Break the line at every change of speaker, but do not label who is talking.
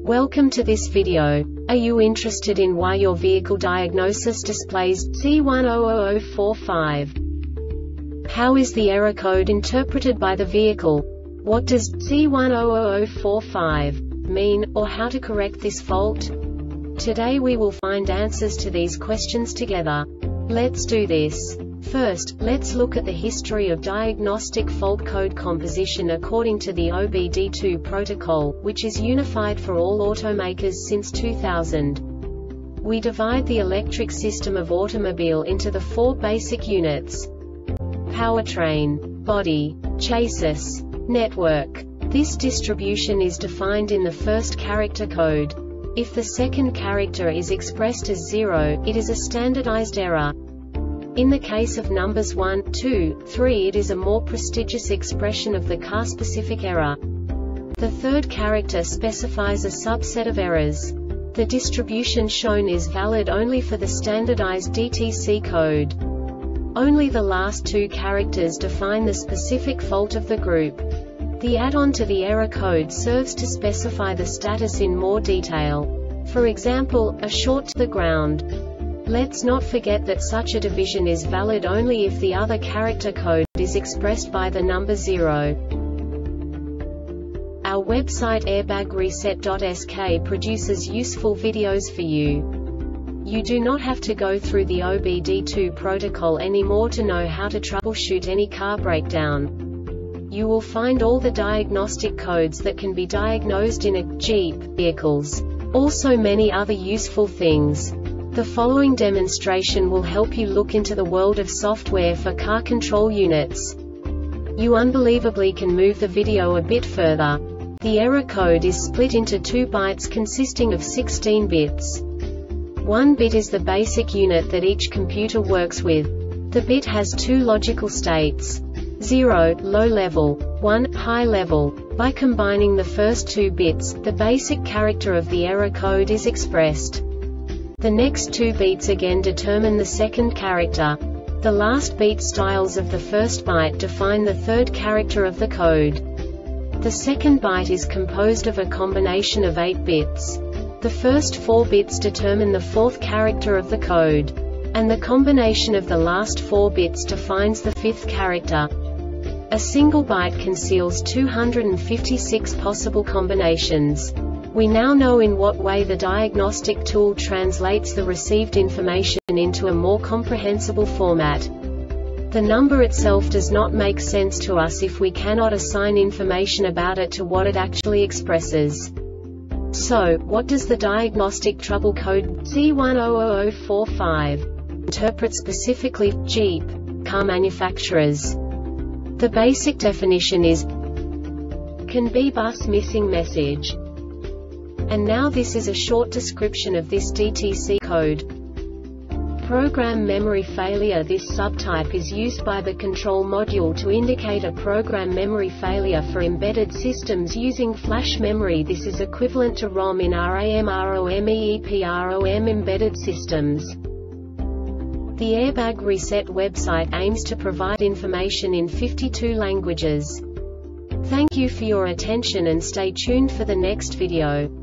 Welcome to this video. Are you interested in why your vehicle diagnosis displays C100045? How is the error code interpreted by the vehicle? What does C100045 mean, or how to correct this fault? Today we will find answers to these questions together. Let's do this. First, let's look at the history of diagnostic fault code composition according to the OBD2 protocol, which is unified for all automakers since 2000. We divide the electric system of automobile into the four basic units: powertrain, body, chassis, network. This distribution is defined in the first character code. If the second character is expressed as 0, it is a standardized error. In the case of numbers 1, 2, 3, it is a more prestigious expression of the car-specific error. The third character specifies a subset of errors. The distribution shown is valid only for the standardized DTC code. Only the last two characters define the specific fault of the group. The add-on to the error code serves to specify the status in more detail. For example, a short to the ground. Let's not forget that such a division is valid only if the other character code is expressed by the number 0. Our website airbagreset.sk produces useful videos for you. You do not have to go through the OBD2 protocol anymore to know how to troubleshoot any car breakdown. You will find all the diagnostic codes that can be diagnosed in a Jeep vehicles. Also many other useful things. The following demonstration will help you look into the world of software for car control units. You unbelievably can move the video a bit further. The error code is split into 2 bytes consisting of 16 bits. 1 bit is the basic unit that each computer works with. The bit has 2 logical states: 0, low level, 1, high level. By combining the first 2 bits, the basic character of the error code is expressed. The next 2 beats again determine the second character. The last beat styles of the first byte define the third character of the code. The second byte is composed of a combination of 8 bits. The first 4 bits determine the fourth character of the code. And the combination of the last 4 bits defines the fifth character. A single byte conceals 256 possible combinations. We now know in what way the diagnostic tool translates the received information into a more comprehensible format. The number itself does not make sense to us if we cannot assign information about it to what it actually expresses. So, what does the diagnostic trouble code C100045 interpret specifically for Jeep car manufacturers? The basic definition is CAN be bus missing message. And now this is a short description of this DTC code. Program memory failure. This subtype is used by the control module to indicate a program memory failure for embedded systems using flash memory. This is equivalent to ROM in RAM/ROM/EEPROM embedded systems. The Airbag Reset website aims to provide information in 52 languages. Thank you for your attention and stay tuned for the next video.